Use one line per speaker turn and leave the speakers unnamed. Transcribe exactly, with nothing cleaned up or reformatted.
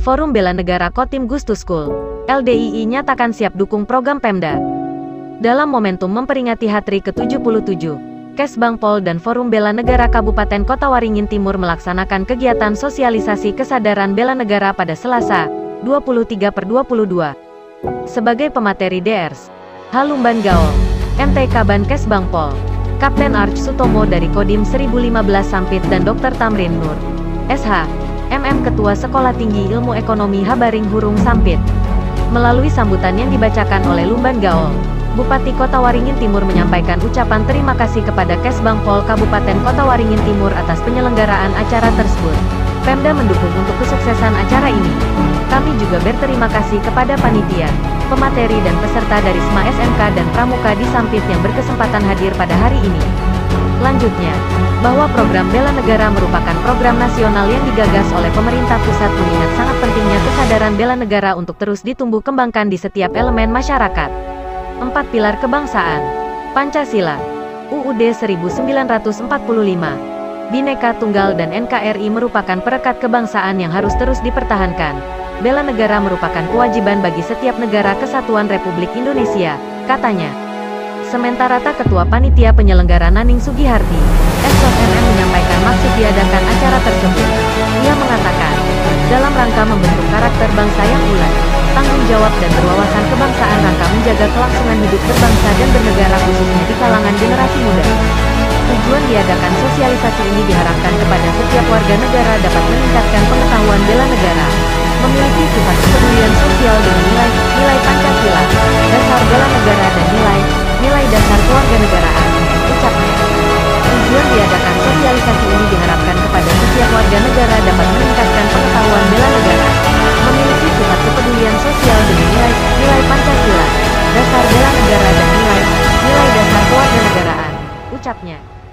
Forum Bela Negara Kotim Gustuskul, L D I I nyatakan siap dukung program Pemda. Dalam momentum memperingati H A T R I ke tujuh puluh tujuh, Kesbangpol dan Forum Bela Negara Kabupaten Kota Waringin Timur melaksanakan kegiatan sosialisasi kesadaran bela negara pada Selasa, dua puluh tiga per dua puluh dua. Sebagai pemateri D R S, Halumban Gaol, M T Kaban Kesbangpol, Kapten Arch Sutomo dari Kodim seribu lima belas Sampit dan Dokter Tamrin Nur, S H, M M Ketua Sekolah Tinggi Ilmu Ekonomi Habaring Hurung Sampit. Melalui sambutan yang dibacakan oleh Lumban Gaol, Bupati Kota Waringin Timur menyampaikan ucapan terima kasih kepada Kesbangpol Kabupaten Kota Waringin Timur atas penyelenggaraan acara tersebut. Pemda mendukung untuk kesuksesan acara ini. Kami juga berterima kasih kepada panitia, pemateri dan peserta dari S M A S M K dan Pramuka di Sampit yang berkesempatan hadir pada hari ini. Lanjutnya, bahwa program Bela Negara merupakan program nasional yang digagas oleh pemerintah pusat mengingat sangat pentingnya kesadaran bela negara untuk terus ditumbuh kembangkan di setiap elemen masyarakat. Empat pilar kebangsaan, Pancasila, U U D seribu sembilan ratus empat puluh lima, Bhinneka Tunggal dan N K R I merupakan perekat kebangsaan yang harus terus dipertahankan. Bela negara merupakan kewajiban bagi setiap negara kesatuan Republik Indonesia, katanya. Sementara Ketua Panitia Penyelenggara Naning Sugiharti, S M M menyampaikan maksud diadakan acara tersebut. Ia mengatakan, dalam rangka membentuk karakter bangsa yang ulet, tanggung jawab dan berwawasan kebangsaan rangka menjaga kelangsungan hidup berbangsa dan bernegara khususnya di kalangan generasi muda. Tujuan diadakan sosialisasi ini diharapkan kepada setiap warga negara dapat meningkatkan pengetahuan bela negara, memiliki sifat kepedulian sosial dengan nilai-nilai Pancasila, dasar bela negara dan nilai nilai dasar kewarganegaraan, ucapnya. Tujuan diadakan sosialisasi ini diharapkan kepada setiap warga negara dapat meningkatkan pengetahuan bela negara, memiliki sifat kepedulian sosial dengan nilai-nilai Pancasila, dasar bela negara dan nilai nilai dasar kewarganegaraan, ucapnya.